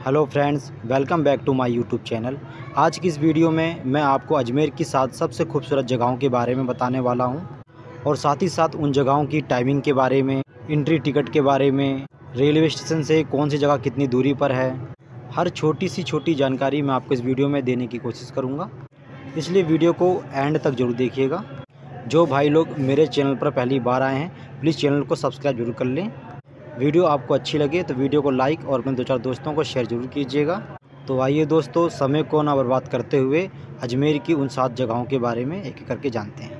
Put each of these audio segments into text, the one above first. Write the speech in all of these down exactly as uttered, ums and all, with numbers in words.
Hello friends, welcome back to my YouTube channel. आज की इस वीडियो में मैं आपको अजमेर की सात सबसे खूबसूरत जगहों के बारे में बताने वाला हूं और साथ ही साथ उन जगहों की टाइमिंग के बारे में, एंट्री टिकट के बारे में, रेलवे स्टेशन से कौन सी जगह कितनी दूरी पर है। हर छोटी सी छोटी जानकारी मैं आपको इस वीडियो में देने की कोशिश करूँगा, इसलिए वीडियो को एंड तक जरूर देखिएगा। जो भाई लोग मेरे चैनल पर पहली बार आए हैं, प्लीज़ चैनल को सब्सक्राइब जरूर कर लें। वीडियो आपको अच्छी लगे तो वीडियो को लाइक और अपने दो चार दोस्तों को शेयर जरूर कीजिएगा। तो आइए दोस्तों, समय को ना बर्बाद करते हुए अजमेर की उन सात जगहों के बारे में एक एक करके जानते हैं।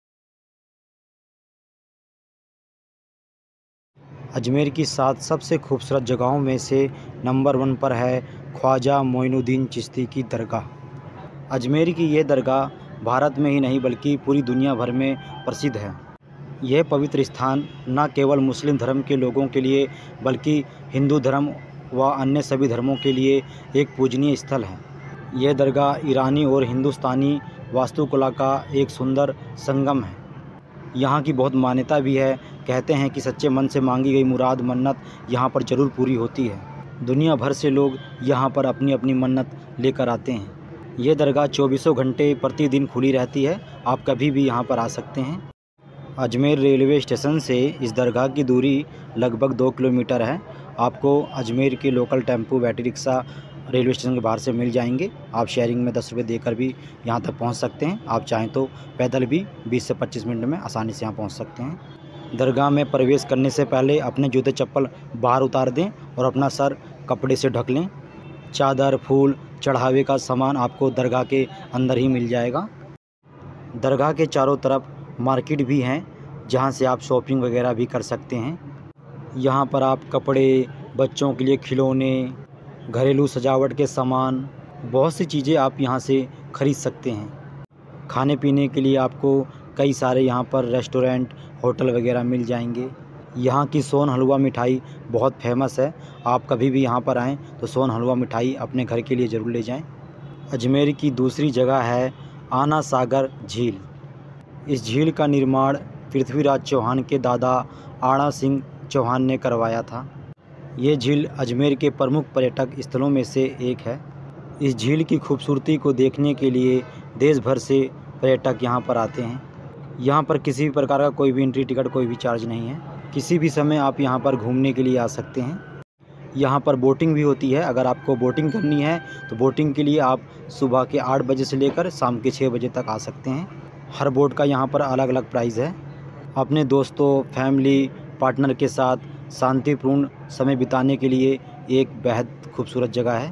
अजमेर की सात सबसे खूबसूरत जगहों में से नंबर वन पर है ख्वाजा मोइनुद्दीन चिश्ती की दरगाह। अजमेर की ये दरगाह भारत में ही नहीं बल्कि पूरी दुनिया भर में प्रसिद्ध है। यह पवित्र स्थान न केवल मुस्लिम धर्म के लोगों के लिए बल्कि हिंदू धर्म व अन्य सभी धर्मों के लिए एक पूजनीय स्थल है। यह दरगाह ईरानी और हिंदुस्तानी वास्तुकला का एक सुंदर संगम है। यहाँ की बहुत मान्यता भी है। कहते हैं कि सच्चे मन से मांगी गई मुराद मन्नत यहाँ पर ज़रूर पूरी होती है। दुनिया भर से लोग यहाँ पर अपनी अपनी मन्नत लेकर आते हैं। यह दरगाह चौबीसों घंटे प्रतिदिन खुली रहती है। आप कभी भी यहाँ पर आ सकते हैं। अजमेर रेलवे स्टेशन से इस दरगाह की दूरी लगभग दो किलोमीटर है। आपको अजमेर के local tempo battery rickshaw railway station के बाहर से मिल जाएंगे। आप शेयरिंग में दस रुपये देकर भी यहाँ तक पहुँच सकते हैं। आप चाहें तो पैदल भी बीस से पच्चीस मिनट में आसानी से यहाँ पहुँच सकते हैं। दरगाह में प्रवेश करने से पहले अपने जूते चप्पल बाहर उतार दें और अपना सर कपड़े से ढक लें। चादर, फूल, चढ़ावे का सामान आपको दरगाह के अंदर ही मिल जाएगा। दरगाह के चारों तरफ मार्केट भी हैं, जहां से आप शॉपिंग वगैरह भी कर सकते हैं। यहां पर आप कपड़े, बच्चों के लिए खिलौने, घरेलू सजावट के सामान, बहुत सी चीज़ें आप यहां से ख़रीद सकते हैं। खाने पीने के लिए आपको कई सारे यहां पर रेस्टोरेंट, होटल वगैरह मिल जाएंगे। यहां की सोन हलवा मिठाई बहुत फेमस है। आप कभी भी यहां पर आएँ तो सोन हलवा मिठाई अपने घर के लिए ज़रूर ले जाएँ। अजमेर की दूसरी जगह है आना सागर झील। इस झील का निर्माण पृथ्वीराज चौहान के दादा आड़ा सिंह चौहान ने करवाया था। ये झील अजमेर के प्रमुख पर्यटक स्थलों में से एक है। इस झील की खूबसूरती को देखने के लिए देश भर से पर्यटक यहाँ पर आते हैं। यहाँ पर किसी भी प्रकार का कोई भी एंट्री टिकट, कोई भी चार्ज नहीं है। किसी भी समय आप यहाँ पर घूमने के लिए आ सकते हैं। यहाँ पर बोटिंग भी होती है। अगर आपको बोटिंग करनी है तो बोटिंग के लिए आप सुबह के आठ बजे से लेकर शाम के छः बजे तक आ सकते हैं। हर बोट का यहाँ पर अलग अलग प्राइस है। अपने दोस्तों, फैमिली, पार्टनर के साथ शांतिपूर्ण समय बिताने के लिए एक बेहद खूबसूरत जगह है।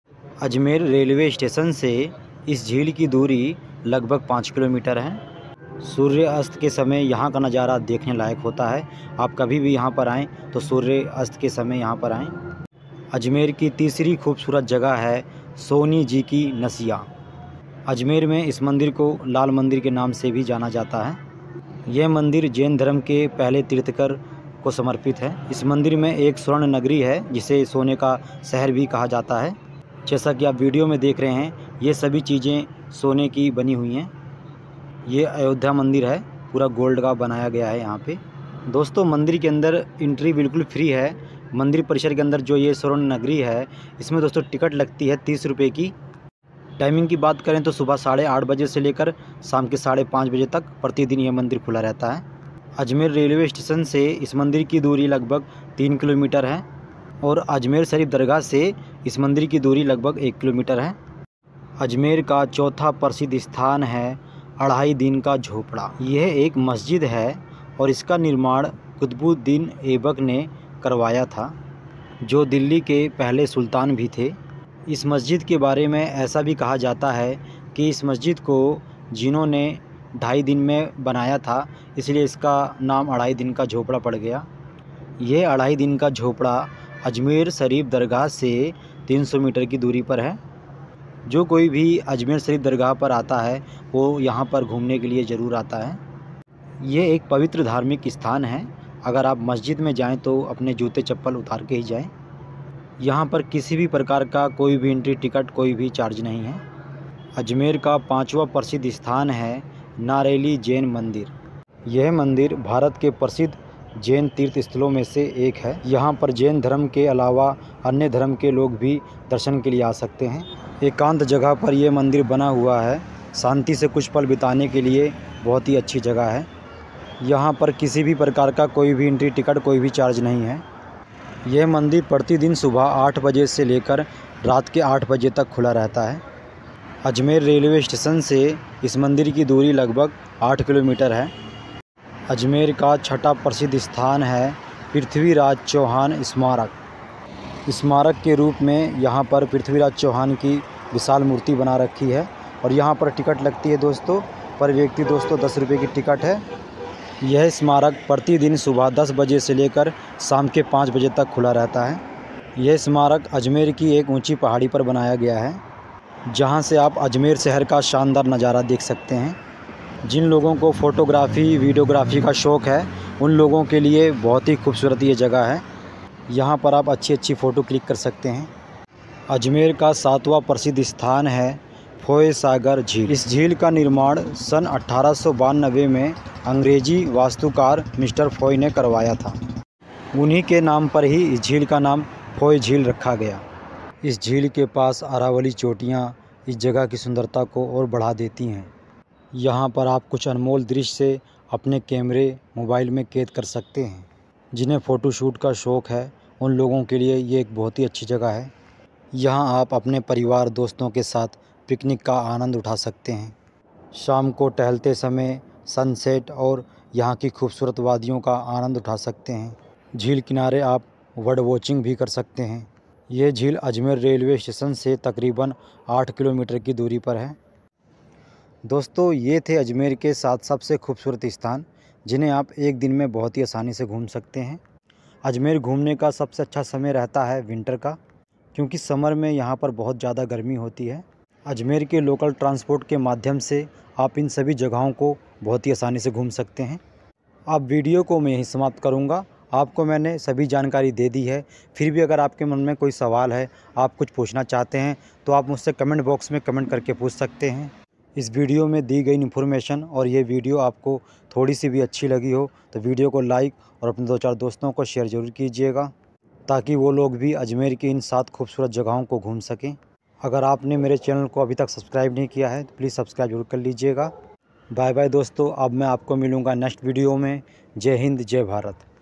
अजमेर रेलवे स्टेशन से इस झील की दूरी लगभग पाँच किलोमीटर है। सूर्य अस्त के समय यहाँ का नज़ारा देखने लायक होता है। आप कभी भी यहाँ पर आएँ तो सूर्य अस्त के समय यहाँ पर आएँ। अजमेर की तीसरी खूबसूरत जगह है सोनी जी की नसिया। अजमेर में इस मंदिर को लाल मंदिर के नाम से भी जाना जाता है। यह मंदिर जैन धर्म के पहले तीर्थकर को समर्पित है। इस मंदिर में एक स्वर्ण नगरी है, जिसे सोने का शहर भी कहा जाता है। जैसा कि आप वीडियो में देख रहे हैं, ये सभी चीज़ें सोने की बनी हुई हैं। ये अयोध्या मंदिर है, पूरा गोल्ड का बनाया गया है यहाँ पे। दोस्तों, मंदिर के अंदर एंट्री बिल्कुल फ्री है। मंदिर परिसर के अंदर जो ये स्वर्ण नगरी है, इसमें दोस्तों टिकट लगती है तीस रुपये की। टाइमिंग की बात करें तो सुबह साढ़े आठ बजे से लेकर शाम के साढ़े पाँच बजे तक प्रतिदिन यह मंदिर खुला रहता है। अजमेर रेलवे स्टेशन से इस मंदिर की दूरी लगभग तीन किलोमीटर है और अजमेर शरीफ दरगाह से इस मंदिर की दूरी लगभग एक किलोमीटर है। अजमेर का चौथा प्रसिद्ध स्थान है अढ़ाई दिन का झोपड़ा। यह एक मस्जिद है और इसका निर्माण कुतुबुद्दीन ऐबक ने करवाया था, जो दिल्ली के पहले सुल्तान भी थे। इस मस्जिद के बारे में ऐसा भी कहा जाता है कि इस मस्जिद को जिन्होंने ढाई दिन में बनाया था, इसलिए इसका नाम अढ़ाई दिन का झोपड़ा पड़ गया। यह अढ़ाई दिन का झोपड़ा अजमेर शरीफ दरगाह से तीन सौ मीटर की दूरी पर है। जो कोई भी अजमेर शरीफ दरगाह पर आता है वो यहाँ पर घूमने के लिए ज़रूर आता है। ये एक पवित्र धार्मिक स्थान है। अगर आप मस्जिद में जाएँ तो अपने जूते चप्पल उतार के ही जाएँ। यहाँ पर किसी भी प्रकार का कोई भी एंट्री टिकट, कोई भी चार्ज नहीं है। अजमेर का पांचवा प्रसिद्ध स्थान है नारेली जैन मंदिर। यह मंदिर भारत के प्रसिद्ध जैन तीर्थ स्थलों में से एक है। यहाँ पर जैन धर्म के अलावा अन्य धर्म के लोग भी दर्शन के लिए आ सकते हैं। एकांत जगह पर यह मंदिर बना हुआ है। शांति से कुछ पल बिताने के लिए बहुत ही अच्छी जगह है। यहाँ पर किसी भी प्रकार का कोई भी एंट्री टिकट, कोई भी चार्ज नहीं है। यह मंदिर प्रतिदिन सुबह आठ बजे से लेकर रात के आठ बजे तक खुला रहता है। अजमेर रेलवे स्टेशन से इस मंदिर की दूरी लगभग आठ किलोमीटर है। अजमेर का छठा प्रसिद्ध स्थान है पृथ्वीराज चौहान स्मारक। स्मारक के रूप में यहाँ पर पृथ्वीराज चौहान की विशाल मूर्ति बना रखी है और यहाँ पर टिकट लगती है दोस्तों, पर व्यक्ति दोस्तों दस रुपये की टिकट है। यह स्मारक प्रतिदिन सुबह दस बजे से लेकर शाम के पाँच बजे तक खुला रहता है। यह स्मारक अजमेर की एक ऊंची पहाड़ी पर बनाया गया है, जहां से आप अजमेर शहर का शानदार नज़ारा देख सकते हैं। जिन लोगों को फ़ोटोग्राफ़ी, वीडियोग्राफ़ी का शौक़ है, उन लोगों के लिए बहुत ही खूबसूरत ये जगह है। यहाँ पर आप अच्छी अच्छी फ़ोटो क्लिक कर सकते हैं। अजमेर का सातवां प्रसिद्ध स्थान है फोय सागर झील। इस झील का निर्माण सन अठारह सौ बानवे में अंग्रेजी वास्तुकार मिस्टर फोय ने करवाया था। उन्हीं के नाम पर ही इस झील का नाम फोय झील रखा गया। इस झील के पास अरावली चोटियाँ इस जगह की सुंदरता को और बढ़ा देती हैं। यहाँ पर आप कुछ अनमोल दृश्य अपने कैमरे, मोबाइल में कैद कर सकते हैं। जिन्हें फ़ोटोशूट का शौक़ है, उन लोगों के लिए ये एक बहुत ही अच्छी जगह है। यहाँ आप अपने परिवार, दोस्तों के साथ पिकनिक का आनंद उठा सकते हैं। शाम को टहलते समय सनसेट और यहाँ की खूबसूरत वादियों का आनंद उठा सकते हैं। झील किनारे आप बर्ड वॉचिंग भी कर सकते हैं। ये झील अजमेर रेलवे स्टेशन से तकरीबन आठ किलोमीटर की दूरी पर है। दोस्तों, ये थे अजमेर के सात सबसे खूबसूरत स्थान, जिन्हें आप एक दिन में बहुत ही आसानी से घूम सकते हैं। अजमेर घूमने का सबसे अच्छा समय रहता है विंटर का, क्योंकि समर में यहाँ पर बहुत ज़्यादा गर्मी होती है। अजमेर के लोकल ट्रांसपोर्ट के माध्यम से आप इन सभी जगहों को बहुत ही आसानी से घूम सकते हैं। अब वीडियो को मैं यहीं समाप्त करूँगा। आपको मैंने सभी जानकारी दे दी है। फिर भी अगर आपके मन में कोई सवाल है, आप कुछ पूछना चाहते हैं, तो आप मुझसे कमेंट बॉक्स में कमेंट करके पूछ सकते हैं। इस वीडियो में दी गई इन्फॉर्मेशन और ये वीडियो आपको थोड़ी सी भी अच्छी लगी हो तो वीडियो को लाइक और अपने दो चार दोस्तों को शेयर ज़रूर कीजिएगा, ताकि वो लोग भी अजमेर की इन सात खूबसूरत जगहों को घूम सकें। अगर आपने मेरे चैनल को अभी तक सब्सक्राइब नहीं किया है तो प्लीज़ सब्सक्राइब जरूर कर लीजिएगा। बाय बाय दोस्तों, अब मैं आपको मिलूँगा नेक्स्ट वीडियो में। जय हिंद, जय भारत।